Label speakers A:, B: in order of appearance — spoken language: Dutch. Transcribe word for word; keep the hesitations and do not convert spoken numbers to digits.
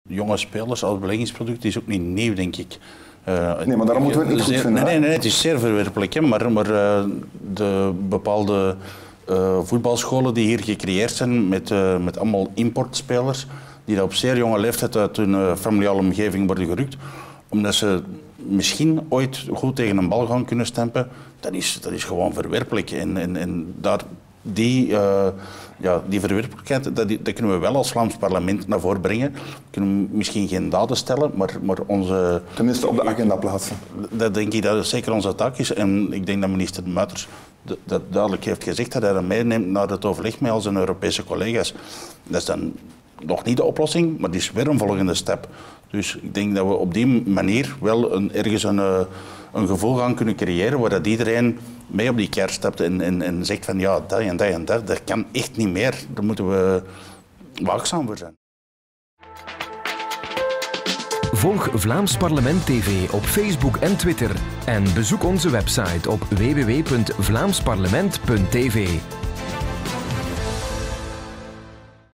A: Jonge spelers als beleggingsproduct is ook niet nieuw, denk ik.
B: Uh, nee, maar daarom moeten we het niet goed vinden.
A: Nee, nee, nee, het is zeer verwerpelijk. Hè? Maar, maar uh, de bepaalde uh, voetbalscholen die hier gecreëerd zijn met, uh, met allemaal importspelers, die dat op zeer jonge leeftijd uit hun uh, familiale omgeving worden gerukt, omdat ze misschien ooit goed tegen een bal gaan kunnen stempen, dat is, dat is gewoon verwerpelijk. En, en, en daar, die, uh, ja, die verwerpelijkheid, dat, dat kunnen we wel als Vlaams parlement naar voren brengen. We kunnen misschien geen daden stellen, maar, maar onze...
B: Tenminste op de agenda plaatsen.
A: Dat denk ik dat het zeker onze taak is. En ik denk dat minister Muiters dat, dat duidelijk heeft gezegd, dat hij dat meeneemt naar het overleg met al zijn Europese collega's. Dat is dan nog niet de oplossing, maar het is weer een volgende stap. Dus ik denk dat we op die manier wel een, ergens een, een gevoel gaan kunnen creëren waar dat iedereen mee op die kar stapt en, en, en zegt van ja, dat en dat en dat, dat kan echt niet meer. Daar moeten we waakzaam voor zijn.
C: Volg Vlaams Parlement T V op Facebook en Twitter en bezoek onze website op w w w punt vlaams parlement punt t v.